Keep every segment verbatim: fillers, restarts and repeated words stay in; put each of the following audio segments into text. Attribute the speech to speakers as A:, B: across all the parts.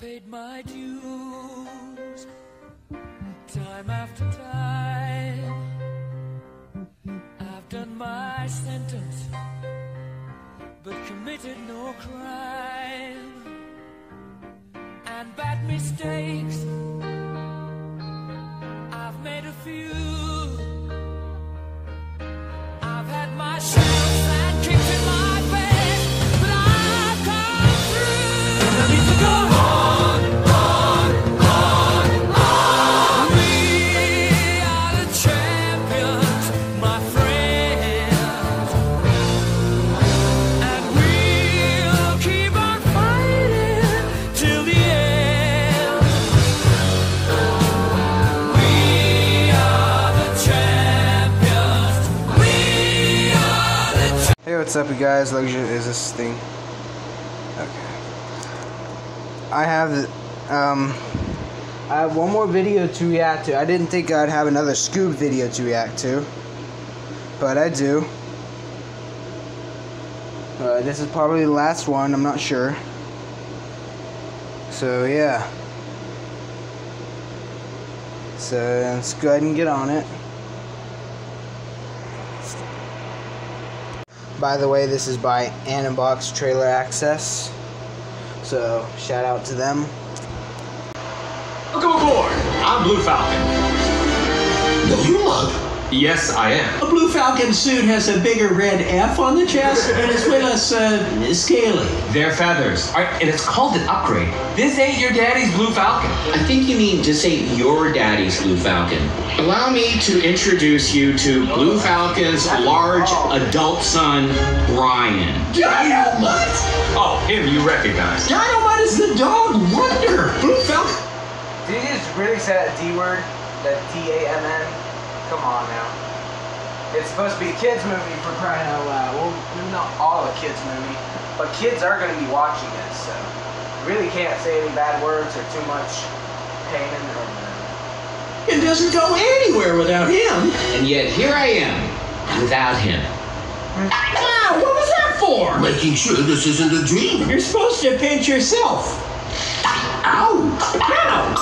A: paid my dues time after time. I've done my sentence, but committed no crime. And bad mistakes, I've made a few. I've had my shells and kicks in my face, but I've come through. I need to go on, on, on, on. We are the champions, my friends, and we'll keep on fighting till the end. We are the champions. We are the champions.
B: Hey, what's up, you guys? Luxury is this thing. Okay. I have, um, I have one more video to react to. I didn't think I'd have another Scoob video to react to, but I do. Uh, this is probably the last one. I'm not sure. So yeah. So let's go ahead and get on it. By the way, this is by Animbox Trailer Access, so shout out to them.
C: Welcome aboard! I'm Blue Falcon.
D: No, you're not.
C: Yes, I am.
D: A Blue Falcon suit has a bigger red F on the chest, and as well as uh, scaly.
C: They're feathers. All right, and it's called an upgrade. This ain't your daddy's Blue Falcon.
E: I think you mean this ain't your daddy's Blue Falcon. Allow me to introduce you to Blue Falcon's large adult son, Brian.
D: Dynamite!
C: Oh, him you recognize.
D: Dynamite is the dog wonder! Blue Falcon!
B: Did you just really say that D word? That T A M N? Come on now. It's supposed to be a kids movie, for crying out loud. Well, maybe not all a kids movie, but kids are going to be watching it, so really can't say any bad words or too much pain in their
D: It doesn't go anywhere without him.
E: And yet here I am, without him.
D: Wow, what was that for?
F: Making sure this isn't a dream.
D: You're supposed to pinch yourself. Ow! Ow!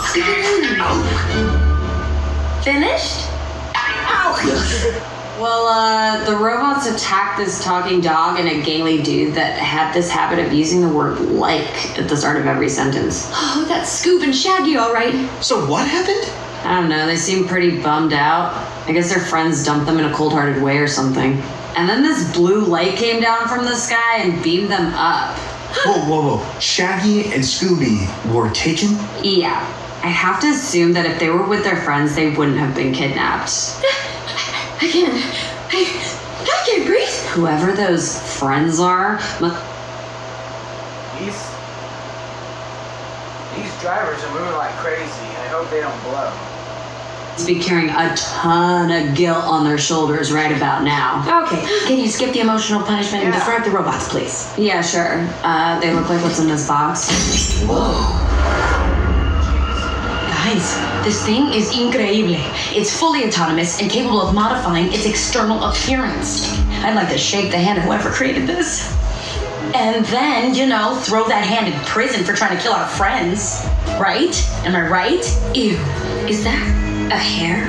G: Finished?
D: Ow!
G: Well, uh, the robots attacked this talking dog and a gangly dude that had this habit of using the word like at the start of every sentence.
H: Oh, that's Scoob and Shaggy, all right.
D: So what happened?
G: I don't know, they seem pretty bummed out. I guess their friends dumped them in a cold-hearted way or something. And then this blue light came down from the sky and beamed them up.
I: Whoa, whoa, whoa. Shaggy and Scooby were taken?
G: Yeah. I have to assume that if they were with their friends, they wouldn't have been kidnapped.
H: I can't. I, I can't breathe.
G: Whoever those friends are, must...
B: These, these drivers are moving like crazy. I hope they don't blow.
G: be carrying a ton of guilt on their shoulders right about now.
H: Okay, can you skip the emotional punishment and describe the robots, please?
G: Yeah, sure. Uh, they look like what's in this box.
H: Whoa. Guys, this thing is increíble. It's fully autonomous and capable of modifying its external appearance. I'd like to shake the hand of whoever created this. And then, you know, throw that hand in prison for trying to kill our friends. Right? Am I right? Ew. Is that a hair?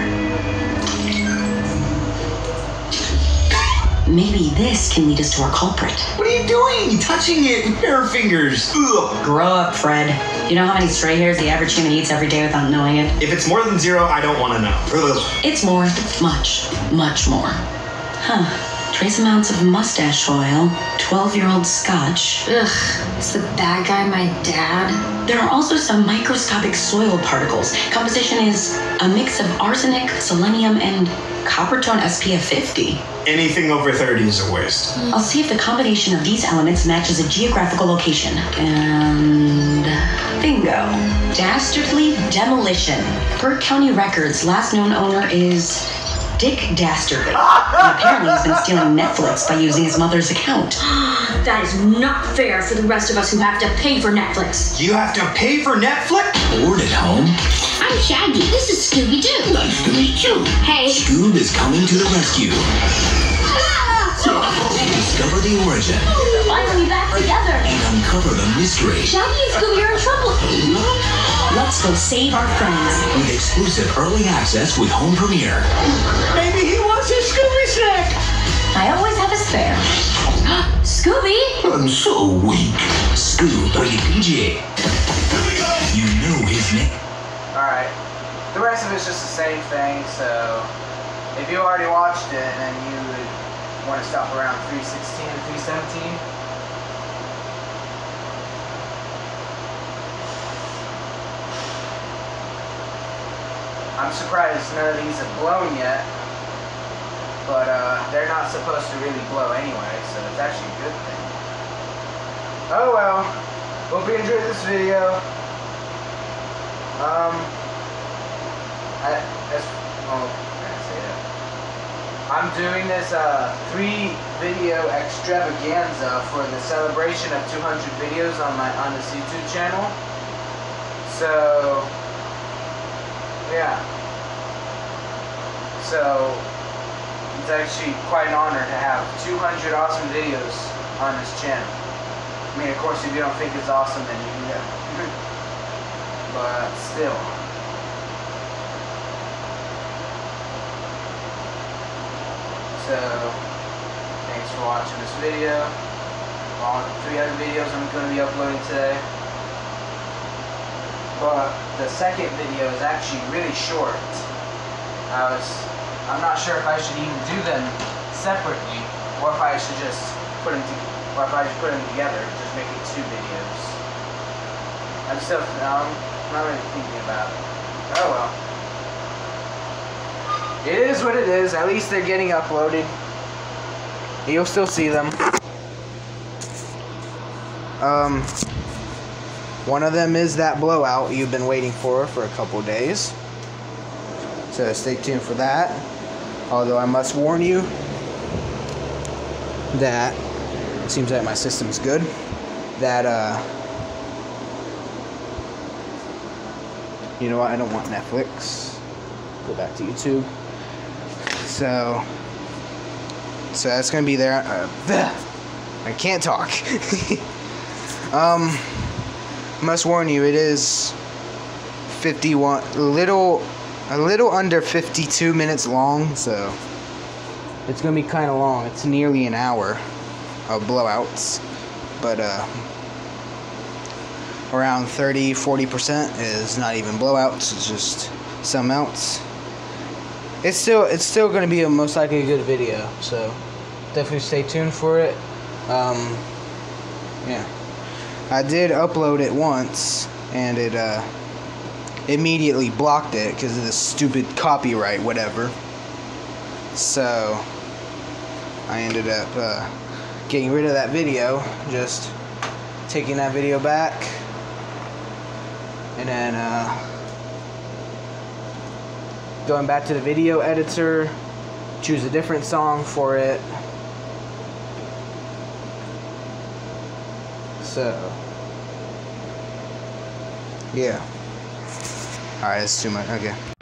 H: Maybe this can lead us to our culprit.
I: What are you doing? Touching it with bare fingers. Ugh.
H: Grow up, Fred. You know how many stray hairs the average human eats every day without knowing it?
I: If it's more than zero, I don't want to know. Ugh.
H: It's more. Much, much more. Huh. Trace amounts of mustache oil, twelve-year-old scotch.
J: Ugh, is the bad guy my dad?
H: There are also some microscopic soil particles. Composition is a mix of arsenic, selenium, and copper-tone S P F fifty.
I: Anything over thirty is a waste.
H: I'll see if the combination of these elements matches a geographical location. And bingo. Dastardly demolition. Per county records, last known owner is Dick Dastardly. And apparently he's been stealing Netflix by using his mother's account.
J: That is not fair for the rest of us who have to pay for Netflix.
I: You have to pay for Netflix? Bored at home?
J: I'm Shaggy. This is Scooby-Doo.
F: Nice to meet you.
J: Hey.
F: Scoob is coming to the rescue. Discover the origin.
J: Finally back together.
F: And uncover the mystery.
J: Shaggy and Scooby are in trouble.
H: Let's go save our friends.
F: With exclusive early access with home premiere.
D: Maybe he wants a Scooby snack.
H: I always have a spare. Scooby!
F: I'm so weak. Scoob, rated P G. You know his name.
B: Alright. The rest of it's just the same thing, so if you already watched it and you would want to stop around three sixteen and three seventeen, I'm surprised none of these have blown yet, but uh, they're not supposed to really blow anyway, so it's actually a good thing. Oh well, hope you enjoyed this video. Um, I, as, oh, I can't say that. I'm doing this uh, three video extravaganza for the celebration of two hundred videos on my on this YouTube channel. So, yeah. So, it's actually quite an honor to have two hundred awesome videos on this channel. I mean, of course, if you don't think it's awesome, then you can go. But still. So, thanks for watching this video. All three other videos I'm going to be uploading today. But the second video is actually really short. I was, I'm not sure if I should even do them separately, or if I should just put them, to, or if I should put them together, just make it two videos. I'm still, no, I'm not really thinking about it. Oh well. It is what it is. At least they're getting uploaded. You'll still see them. Um, one of them is that blowout you've been waiting for for a couple days. So stay tuned for that. Although I must warn you that it seems like my system's good. That uh, you know what? I don't want Netflix. Go back to YouTube. So, so that's gonna be there. Uh, I can't talk. um, must warn you, it is fifty-one, a little, a little under fifty-two minutes long. So it's gonna be kind of long. It's nearly an hour of blowouts, but uh, around thirty, forty percent is not even blowouts. It's just some else. It's still it's still going to be a most likely a good video, so definitely stay tuned for it. Um, yeah, I did upload it once, and it uh, immediately blocked it because of this stupid copyright, whatever. So I ended up uh, getting rid of that video, just taking that video back, and then. Uh, Going back to the video editor, choose a different song for it. So, yeah. Alright, that's too much. Okay.